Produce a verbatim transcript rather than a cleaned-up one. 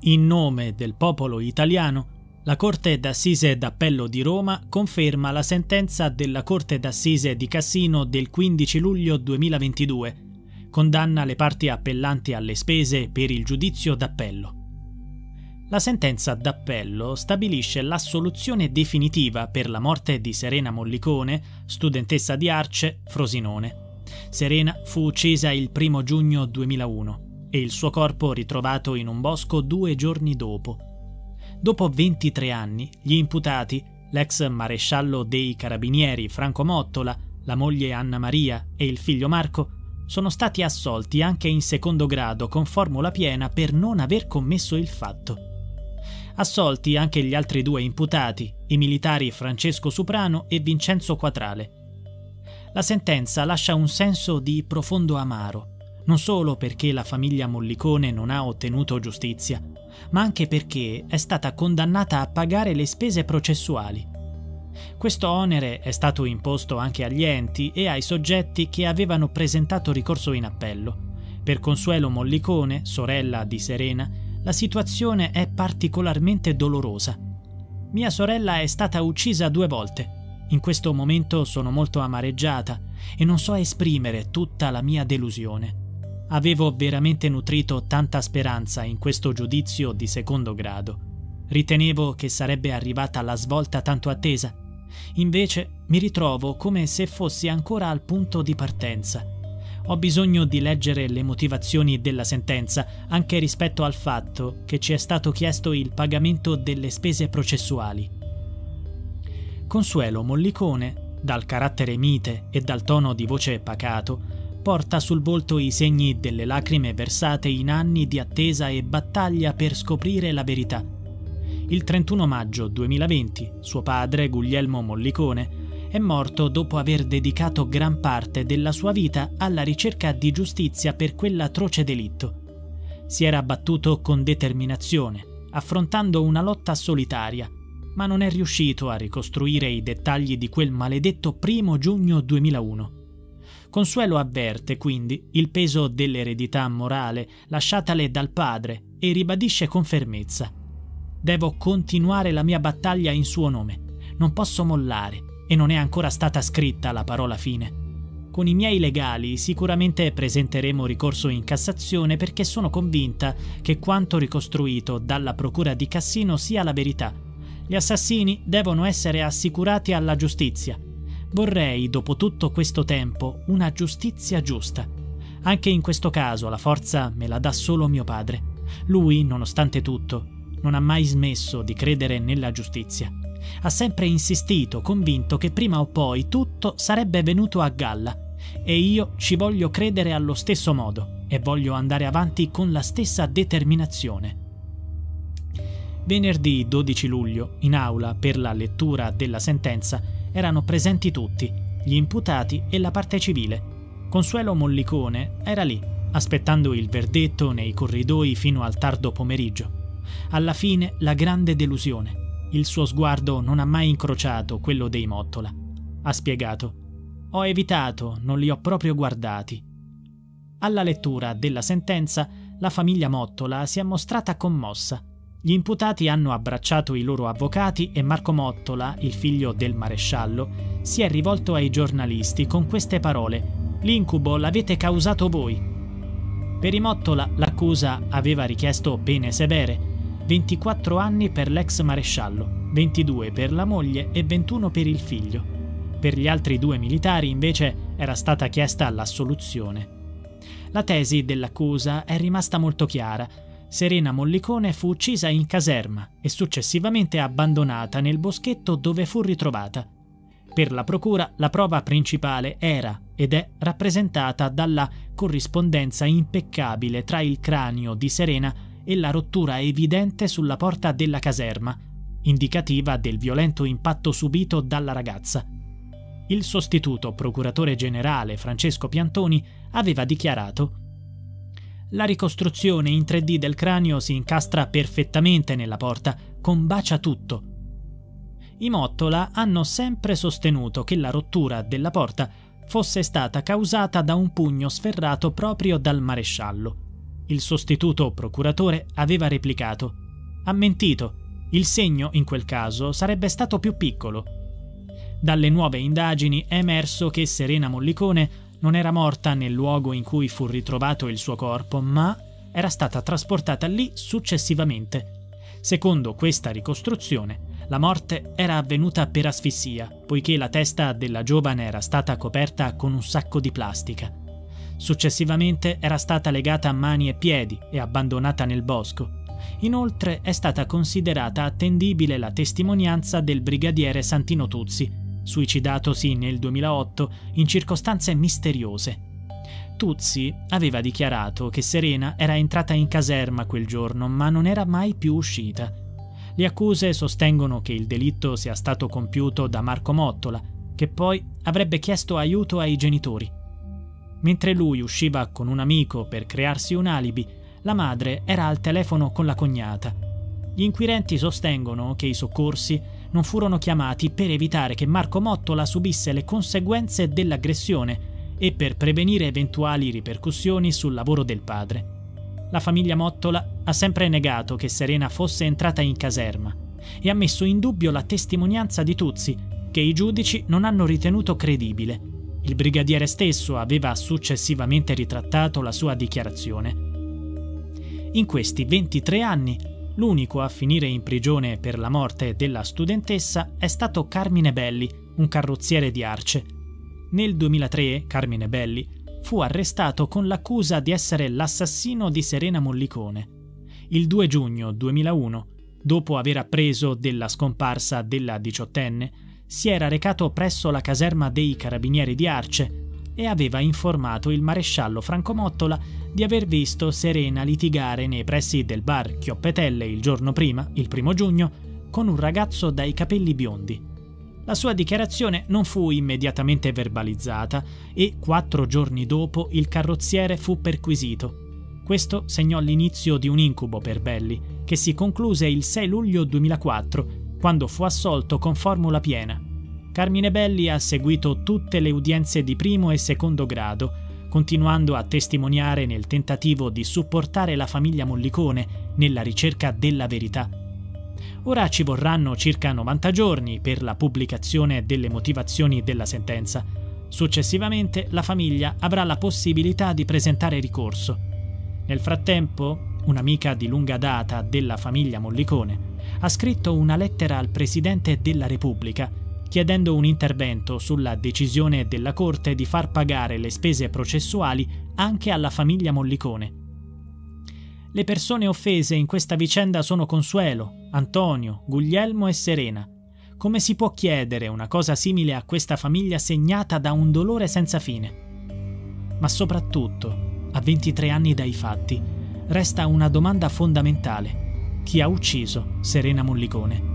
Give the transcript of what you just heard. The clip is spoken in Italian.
In nome del popolo italiano, la Corte d'Assise d'Appello di Roma conferma la sentenza della Corte d'Assise di Cassino del quindici luglio duemilaventidue. Condanna le parti appellanti alle spese per il giudizio d'appello. La sentenza d'appello stabilisce l'assoluzione definitiva per la morte di Serena Mollicone, studentessa di Arce, Frosinone. Serena fu uccisa il primo giugno duemilauno e il suo corpo ritrovato in un bosco due giorni dopo. Dopo ventitré anni, gli imputati, l'ex maresciallo dei Carabinieri Franco Mottola, la moglie Anna Maria e il figlio Marco, sono stati assolti anche in secondo grado con formula piena per non aver commesso il fatto. Assolti anche gli altri due imputati, i militari Francesco Suprano e Vincenzo Quatrale. La sentenza lascia un senso di profondo amaro, non solo perché la famiglia Mollicone non ha ottenuto giustizia, ma anche perché è stata condannata a pagare le spese processuali. Questo onere è stato imposto anche agli enti e ai soggetti che avevano presentato ricorso in appello. Per Consuelo Mollicone, sorella di Serena, la situazione è particolarmente dolorosa. Mia sorella è stata uccisa due volte. In questo momento sono molto amareggiata e non so esprimere tutta la mia delusione. Avevo veramente nutrito tanta speranza in questo giudizio di secondo grado. Ritenevo che sarebbe arrivata la svolta tanto attesa. Invece mi ritrovo come se fossi ancora al punto di partenza. Ho bisogno di leggere le motivazioni della sentenza, anche rispetto al fatto che ci è stato chiesto il pagamento delle spese processuali. Consuelo Mollicone, dal carattere mite e dal tono di voce pacato, porta sul volto i segni delle lacrime versate in anni di attesa e battaglia per scoprire la verità. Il trentuno maggio duemilaventi, suo padre, Guglielmo Mollicone, è morto dopo aver dedicato gran parte della sua vita alla ricerca di giustizia per quell'atroce delitto. Si era battuto con determinazione, affrontando una lotta solitaria, ma non è riuscito a ricostruire i dettagli di quel maledetto primo giugno duemilauno. Consuelo avverte quindi il peso dell'eredità morale lasciatale dal padre e ribadisce con fermezza: devo continuare la mia battaglia in suo nome, non posso mollare e non è ancora stata scritta la parola fine. Con i miei legali sicuramente presenteremo ricorso in Cassazione perché sono convinta che quanto ricostruito dalla Procura di Cassino sia la verità. Gli assassini devono essere assicurati alla giustizia. Vorrei, dopo tutto questo tempo, una giustizia giusta. Anche in questo caso la forza me la dà solo mio padre. Lui, nonostante tutto, non ha mai smesso di credere nella giustizia. Ha sempre insistito, convinto che prima o poi tutto sarebbe venuto a galla. E io ci voglio credere allo stesso modo e voglio andare avanti con la stessa determinazione. Venerdì dodici luglio, in aula per la lettura della sentenza, erano presenti tutti, gli imputati e la parte civile. Consuelo Mollicone era lì, aspettando il verdetto nei corridoi fino al tardo pomeriggio. Alla fine la grande delusione. Il suo sguardo non ha mai incrociato quello dei Mottola. Ha spiegato: ho evitato, non li ho proprio guardati. Alla lettura della sentenza, la famiglia Mottola si è mostrata commossa. Gli imputati hanno abbracciato i loro avvocati e Marco Mottola, il figlio del maresciallo, si è rivolto ai giornalisti con queste parole: l'incubo l'avete causato voi. Per i Mottola l'accusa aveva richiesto pene severe: ventiquattro anni per l'ex maresciallo, ventidue per la moglie e ventuno per il figlio. Per gli altri due militari invece era stata chiesta l'assoluzione. La tesi dell'accusa è rimasta molto chiara. Serena Mollicone fu uccisa in caserma e successivamente abbandonata nel boschetto dove fu ritrovata. Per la procura la prova principale era ed è rappresentata dalla corrispondenza impeccabile tra il cranio di Serena e la rottura evidente sulla porta della caserma, indicativa del violento impatto subito dalla ragazza. Il sostituto procuratore generale Francesco Piantoni aveva dichiarato: la ricostruzione in tre D del cranio si incastra perfettamente nella porta, combacia tutto. I Mottola hanno sempre sostenuto che la rottura della porta fosse stata causata da un pugno sferrato proprio dal maresciallo. Il sostituto procuratore aveva replicato: «Ha mentito. Il segno, in quel caso, sarebbe stato più piccolo». Dalle nuove indagini è emerso che Serena Mollicone non era morta nel luogo in cui fu ritrovato il suo corpo, ma era stata trasportata lì successivamente. Secondo questa ricostruzione, la morte era avvenuta per asfissia, poiché la testa della giovane era stata coperta con un sacco di plastica. Successivamente era stata legata a mani e piedi e abbandonata nel bosco. Inoltre è stata considerata attendibile la testimonianza del brigadiere Santino Tuzzi, suicidatosi nel duemilaotto in circostanze misteriose. Tuzzi aveva dichiarato che Serena era entrata in caserma quel giorno, ma non era mai più uscita. Le accuse sostengono che il delitto sia stato compiuto da Marco Mottola, che poi avrebbe chiesto aiuto ai genitori. Mentre lui usciva con un amico per crearsi un alibi, la madre era al telefono con la cognata. Gli inquirenti sostengono che i soccorsi non furono chiamati per evitare che Marco Mottola subisse le conseguenze dell'aggressione e per prevenire eventuali ripercussioni sul lavoro del padre. La famiglia Mottola ha sempre negato che Serena fosse entrata in caserma e ha messo in dubbio la testimonianza di Tuzzi, che i giudici non hanno ritenuto credibile. Il brigadiere stesso aveva successivamente ritrattato la sua dichiarazione. In questi ventitré anni, l'unico a finire in prigione per la morte della studentessa è stato Carmine Belli, un carrozziere di Arce. Nel duemilatré Carmine Belli fu arrestato con l'accusa di essere l'assassino di Serena Mollicone. Il due giugno duemilauno, dopo aver appreso della scomparsa della diciottenne, si era recato presso la caserma dei Carabinieri di Arce e aveva informato il maresciallo Franco Mottola di aver visto Serena litigare nei pressi del bar Chioppetelle il giorno prima, il primo giugno, con un ragazzo dai capelli biondi. La sua dichiarazione non fu immediatamente verbalizzata e quattro giorni dopo il carrozziere fu perquisito. Questo segnò l'inizio di un incubo per Belli, che si concluse il sei luglio duemilaquattro, quando fu assolto con formula piena. Carmine Belli ha seguito tutte le udienze di primo e secondo grado, continuando a testimoniare nel tentativo di supportare la famiglia Mollicone nella ricerca della verità. Ora ci vorranno circa novanta giorni per la pubblicazione delle motivazioni della sentenza. Successivamente la famiglia avrà la possibilità di presentare ricorso. Nel frattempo, un'amica di lunga data della famiglia Mollicone ha scritto una lettera al Presidente della Repubblica chiedendo un intervento sulla decisione della Corte di far pagare le spese processuali anche alla famiglia Mollicone. Le persone offese in questa vicenda sono Consuelo, Antonio, Guglielmo e Serena. Come si può chiedere una cosa simile a questa famiglia segnata da un dolore senza fine? Ma soprattutto, a ventitré anni dai fatti, resta una domanda fondamentale: chi ha ucciso Serena Mollicone?